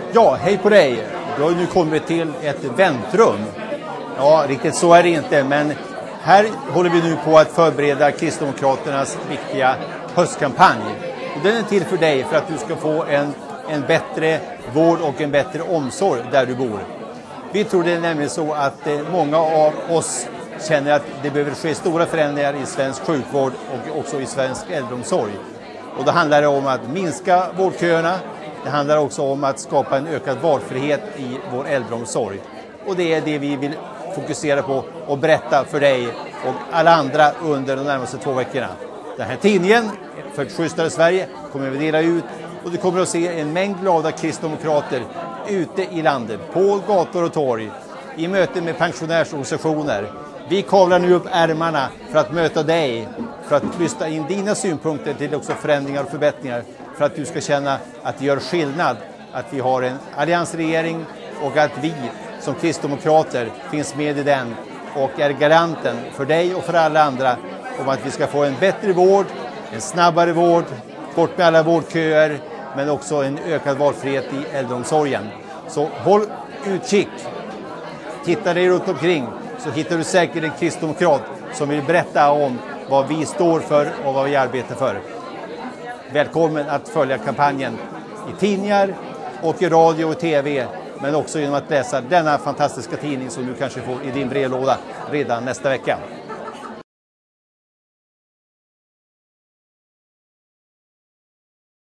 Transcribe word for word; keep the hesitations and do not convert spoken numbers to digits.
Ja, hej på dig. Du har ju nu kommit till ett väntrum. Ja, riktigt så är det inte, men här håller vi nu på att förbereda Kristdemokraternas viktiga höstkampanj. Och den är till för dig för att du ska få en, en bättre vård och en bättre omsorg där du bor. Vi tror det är nämligen så att eh, många av oss känner att det behöver ske stora förändringar i svensk sjukvård och också i svensk äldreomsorg. Och då handlar det om att minska vårdköerna. Det handlar också om att skapa en ökad valfrihet i vår äldreomsorg. Och det är det vi vill fokusera på och berätta för dig och alla andra under de närmaste två veckorna. Den här tidningen, För ett schysstare Sverige, kommer vi dela ut. Och du kommer att se en mängd glada kristdemokrater ute i landet, på gator och torg, i möten med pensionärsorganisationer. Vi kavlar nu upp ärmarna för att möta dig, för att lyssna in dina synpunkter till också förändringar och förbättringar, för att du ska känna att det gör skillnad, att vi har en alliansregering och att vi som kristdemokrater finns med i den och är garanten för dig och för alla andra om att vi ska få en bättre vård, en snabbare vård, bort med alla vårdköer, men också en ökad valfrihet i äldreomsorgen. Så håll utkik, titta dig runt omkring så hittar du säkert en kristdemokrat som vill berätta om vad vi står för och vad vi arbetar för. Välkommen att följa kampanjen i tidningar och i radio och tv, men också genom att läsa denna fantastiska tidning som du kanske får i din brevlåda redan nästa vecka.